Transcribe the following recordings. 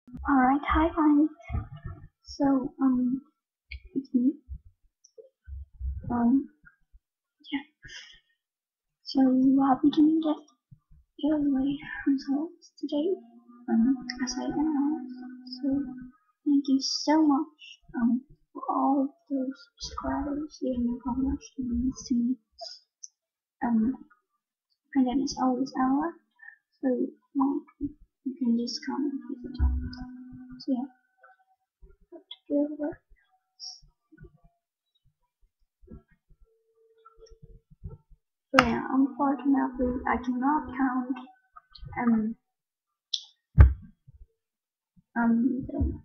Alright, hi guys. So, it's me. Um, yeah. So, I'll be doing the giveaway results today. As I announced. So, thank you so much, for all those subscribers and how much it means to me. And then it's always Ella. So, you can just comment with the top. So, yeah, giveaway. So yeah, unfortunately, I cannot count um the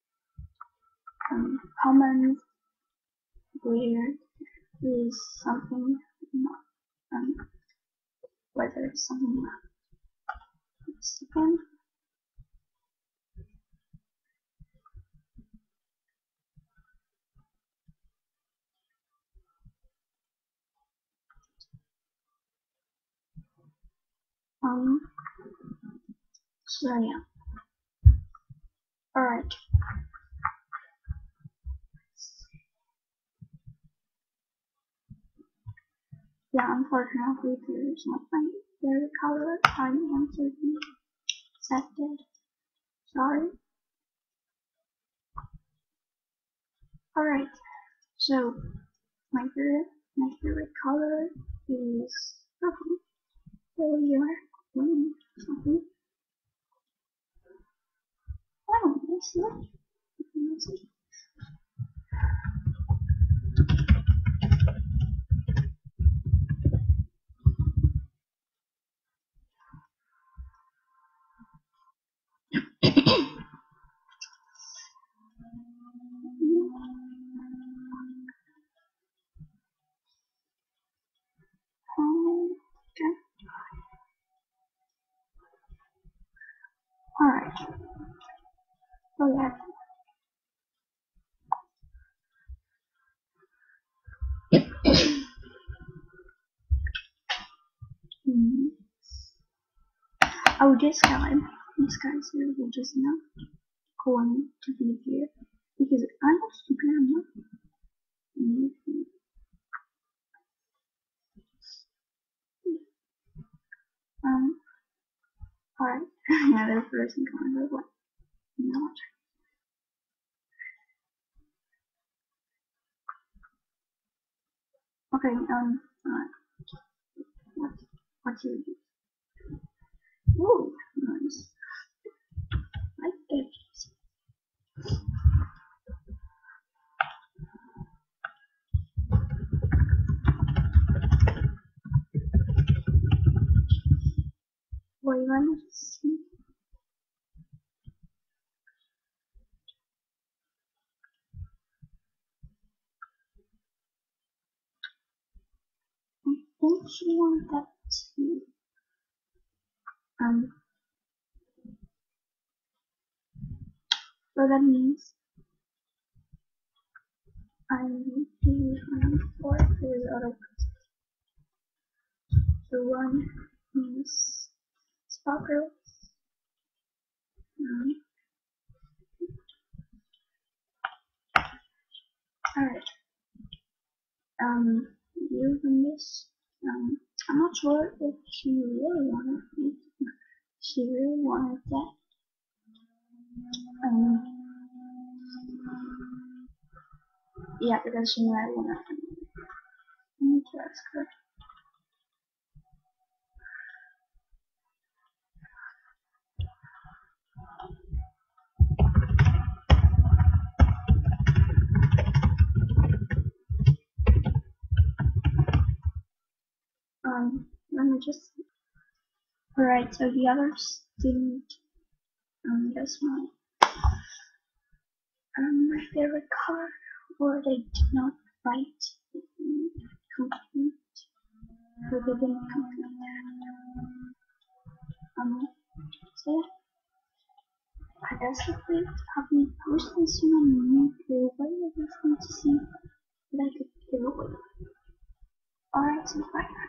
comments where is something not whether it's something not. Second, um so yeah, all right. Yeah, unfortunately, there's not my favorite color. I answered the accepted. Sorry. All right. So my favorite color is purple. So you're winning something. I don't know. See. Okay. All right. So yeah. Hmm. Oh, this guy's really just not going to be here because I'm not stupid. I'm not. Um. All right. Yeah, this person kind of what? Not. Okay. What? What's your? Ooh, nice. Like it. What you want to see? I think she wanted that too. Um. So that means I need to use for the other. So one is sparkle. Um, Alright. Using this. I'm not sure if she really wanted it. She really wanted that. Um, yeah, because she knew I wanted it. I need to ask her. Let me just. Alright, so the others didn't guess my favorite color, or they did not write complete, or they didn't complete that. So yeah. I guess I'll be posting soon on the new giveaway. I just need to see what I could give away. Alright, so bye.